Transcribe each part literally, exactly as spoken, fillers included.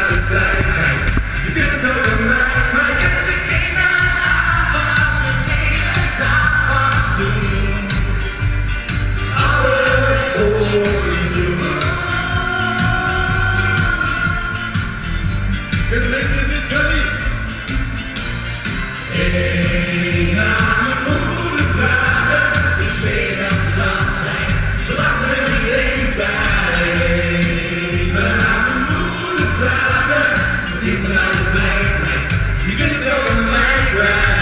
naar de vrijheid. Je kunt ook aan mij, maar je kunt je geen aanvast meteen gedaan wat doen. Alles voor je zoeken. Het leven is geliefd. Eén aan mijn moeder vragen, de zee en strand zijn, zolang we niet eens bij. Eén aan mijn moeder vragen, het is dan aan de vrijheid, je kunt het ook aan mij kwijt.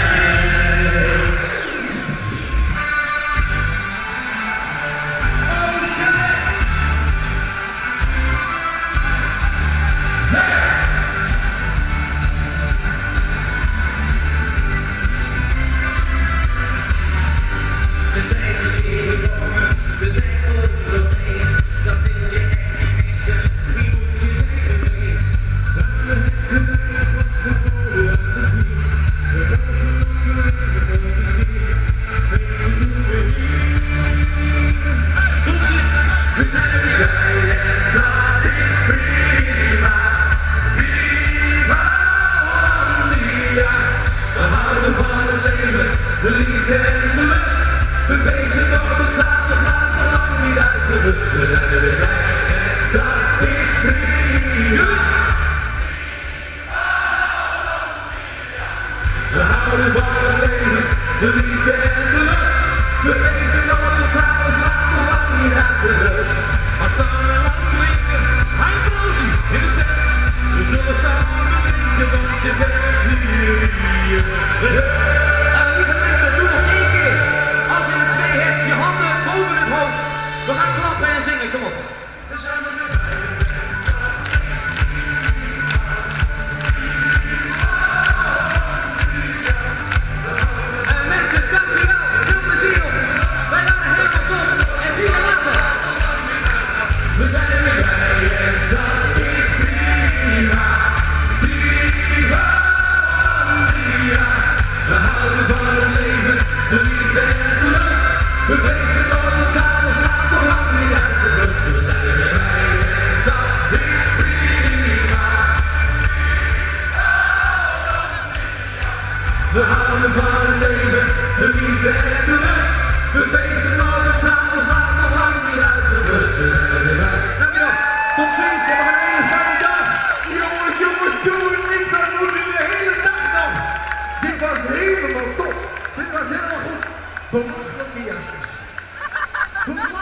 De liefde en de lust, we feesten door de s'avonds laat nog lang niet uit de bus. We zijn er weer bij en dat is prima. We houden van het leven, de liefde en de lust, we feesten door de s'avonds laat nog lang niet uit de bus. Als dan we lang klinken, hij brozie in de tent. We zullen samen drinken, want je bent hier. We gaan klappen en zingen, kom op. We zijn er weer bij. En mensen, dankjewel. Veel plezier op. Wij gaan er helemaal top. En zie je later. We zijn er weer bij en dat is prima. Viva Maria. We houden van het leven, de liefde en de lust. We feesten door het s'avonds laat nog lang niet uit de bus. We zijn er weer bij en dat is prima. We houden van het leven, de liefde en de lust. We feesten door het s'avonds laat nog lang niet uit de bus. We zijn er weer bij. Dankjewel. Tot ziens. We hebben een hele fijne dag. Jongens, jongens, doe het niet. We moeten de hele dag nog. Dit was helemaal top. Dit was helemaal goed. Belachelijke jasjes. Belachelijke